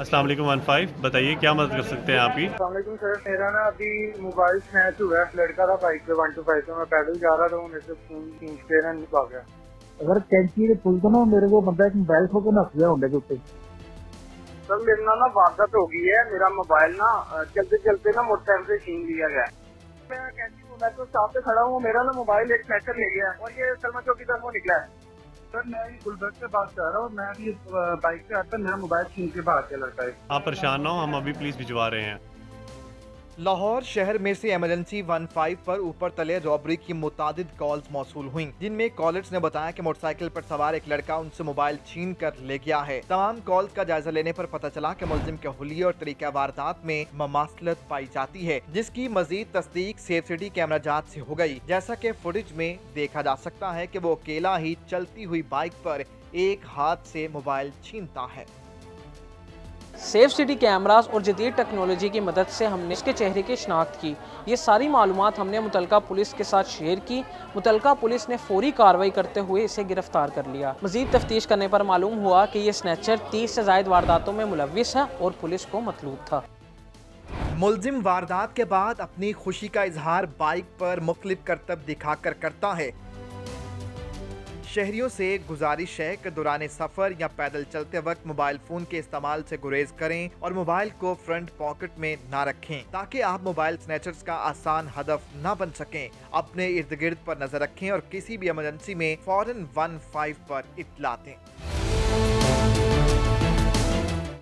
अस्सलाम वालेकुम 15 बताइए क्या मदद कर सकते हैं आपकी। अस्सलाम वालेकुम सर, मेरा ना अभी मोबाइल स्नैच हुआ है। लड़का था बाइक पे 125 पे, मैं पैदल जा रहा था, वो मेरे से फोन खींच के ना भाग गया। अगर कैंची के पुल तो ना मेरे को बंदा एक मोबाइल खो के नस गया होंगे के ऊपर। सर मेरे ना वारदात हो गई है। मेरा मोबाइल ना चलते चलते ना मोटरसाइकिल से छीन लिया गया। मैं कैंची को मैं तो स्टॉप पे खड़ा हूँ, मेरा ना मोबाइल एक स्नैचर ले गया और ये सलमा चौक की तरफ वो निकला है। सर मैं गुलबर्ग से बात कर रहा हूँ, मैं अभी बाइक पे आता मेरा मोबाइल छीन के भाग गया लड़का है। आप परेशान ना हो, हम अभी पुलिस भिजवा रहे हैं। लाहौर शहर में से इमरजेंसी 15 पर ऊपर तले रॉबरी की मुतादिद कॉल्स मौसूल हुई, जिनमें कॉलर्स ने बताया कि मोटरसाइकिल पर सवार एक लड़का उनसे मोबाइल छीन कर ले गया है। तमाम कॉल्स का जायजा लेने पर पता चला कि मुलजिम के हुलिये और तरीका वारदात में ममासलत पाई जाती है, जिसकी मजीद तस्दीक सेफ सिटी कैमरा जांच से हो गई। जैसा कि फुटेज में देखा जा सकता है कि वो अकेला ही चलती हुई बाइक पर एक हाथ से मोबाइल छीनता है। सेफ सिटी कैमरास और जदीद टेक्नोलॉजी की मदद से हमने इसके चेहरे की शिनाख्त की। ये सारी मालूमात हमने मुतलका पुलिस के साथ शेयर की। मुतलका पुलिस ने फौरी कार्रवाई करते हुए इसे गिरफ्तार कर लिया। मजीद तफ्तीश करने पर मालूम हुआ कि ये स्नैचर 30 से ज़ायद वारदातों में मुलव्विस है और पुलिस को मतलूब था। मुलजिम वारदात के बाद अपनी खुशी का इजहार बाइक पर मुख्तलिफ करतब दिखाकर करता है। शहरियों से गुजारिश है कि दौरान सफर या पैदल चलते वक्त मोबाइल फोन के इस्तेमाल से गुरेज करें और मोबाइल को फ्रंट पॉकेट में ना रखें, ताकि आप मोबाइल स्नैचर्स का आसान हदफ ना बन सकें। अपने इर्द गिर्द पर नजर रखें और किसी भी इमरजेंसी में फौरन 15 पर इत्तला दें।